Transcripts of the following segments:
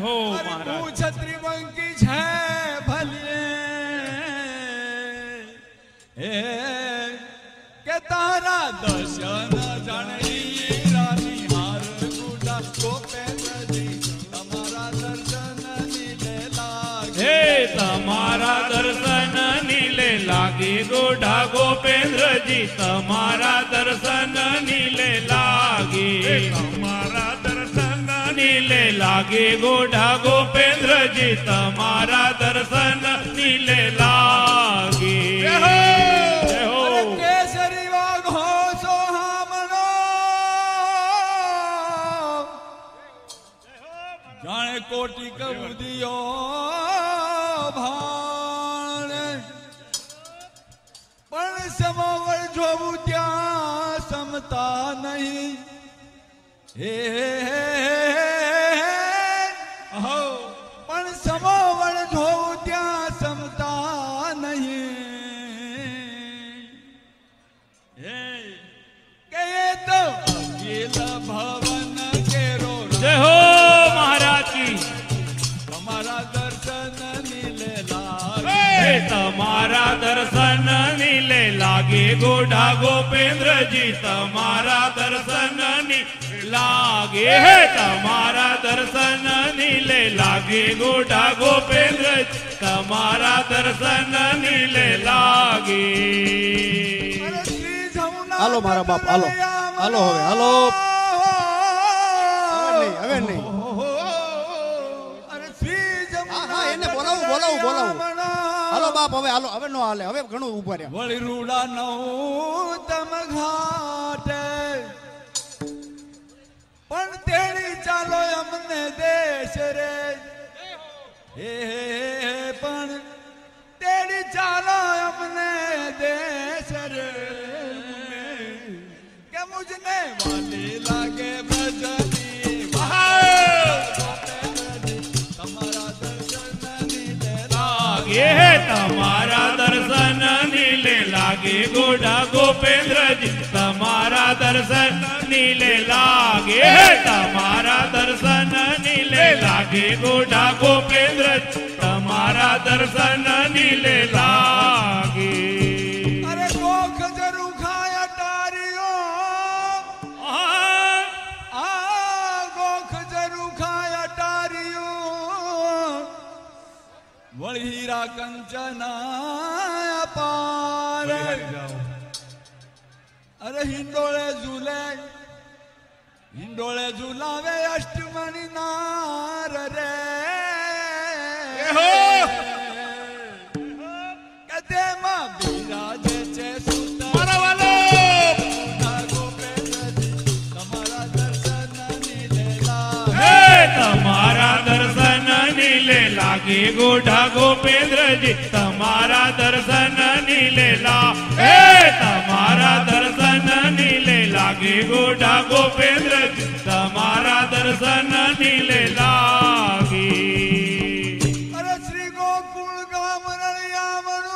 हो अरे महाराज। तू छत्री बंकी छे भलिए के तारा दर्शन जानी रानी हार गुडा गोपेंद्र जी तमारा दर्शन नीले लागे। हे तमारा दर्शन नीले लागे गोढ़ा गोपेंद्र जी तमारा दर्शन नीले लागे। तमारा दर्शन नीले लागे गोढ़ा गोपेंद्र जी तमारा दर्शन नीले लागे। अरे केसरी वाघो सोहामणो जाने कोटि कबूदियो भाण पण समोवर जोबू त्या समता नहीं। हे हो पण समोवर जोबू त्या समता नहीं। के तो अखिल भवन केरो जय हो महाराज की। हमारा दर्शन नीले लागे। हे तमारा दर्शन नीले लागे गोढ़ा गोपेंद्र जी तमारा दर्शन नीले लागे। हे तमारा दर्शन नीले लागे गोढ़ा गोपेंद्र जी तमारा दर्शन नीले लागे। अरे श्री जमुना हालो मारा बाप हालो हालो હવે હાલો હવે નહીં अरे श्री जमुना હા એને બોલાવું હાલો બાપ હવે હાલો હવે નો હાલે હવે ઘણું ઊભા રહ્યા વળી રૂડા નૌ તમ ઘાટે પણ તેડી ચાલો અમને દેશ રે। હે પણ તેડી ચાલો અમને દેશ રે કે મુझने વાલી લાગે ભજની તમારા દર્શન નીલે लागे। हे तमारा दर्शन नीले लागे गोढ़ा गोपेंद्र जी तमारा दर्शन नीले लागे। हे तमारा दर्शन नीले लागे गोढ़ा गोपेंद्र जी तमारा दर्शन नीले लागे। अरे गोख जरू खाया टारियो आ गोख जरू खाया टारियो वળી हीरा कंचना पार। अरे हिंडोळे झुलावे अष्टमणी नार रे। कदे मा बिराजे छे सुता तमारा दर्शन नीले लागे। हे तमारा दर्शन नीले लागे गोढ़ा गोपेंद्र जी तमारा दर्शन नीले लागे। हे तमारा दर्शन नीले लागे गोढ़ा गोपेंद्र जी तमारा दर्शन नीले लागे। अरे श्री गोकुल गाम रळियामणु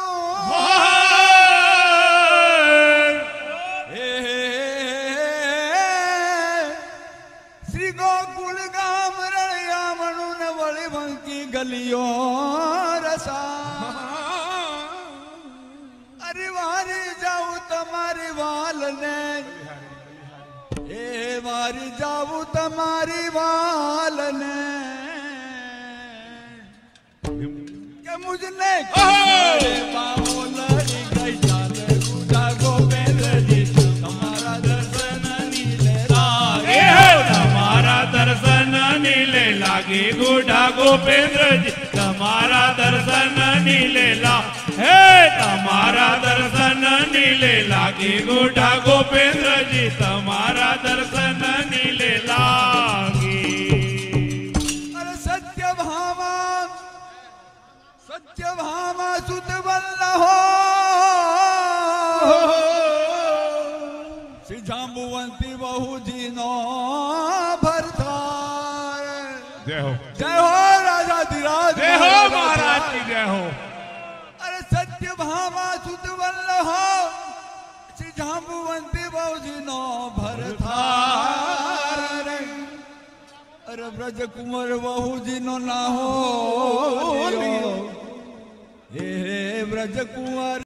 श्री गोकुल गाम रळियामणु ने वળી વંકી ગલીઓ રસા। अरे वारी जाऊ તમારી વાલ ને वारी जाऊ તમારી वाल ने के मुझने बाबू लड़ी गई जाने गुडा गोपेंद्र जी तमारा दर्शन नीले लागे। हे तमारा दर्शन नीले लागे गोढ़ा गोपेंद्र जी तमारा दर्शन नीले लागे। हे तमारा दर्शन नीले लागे गोढ़ा गोपेंद्र जी तमारा दर्शन नीले लागे। अरे सत्य भामा सुत वल्लहो श्री जांबुवंती बहु जी नो भरतार। जय हो राजाधिराज जय हो महाराज की जय हो। अरे सत्य भामा सुत वल्लहो श्री जांबुवंती बहु जी नो भरतार। અરે બ્રજકુમાર બાહુજી નો ના હો હે બ્રજકુમાર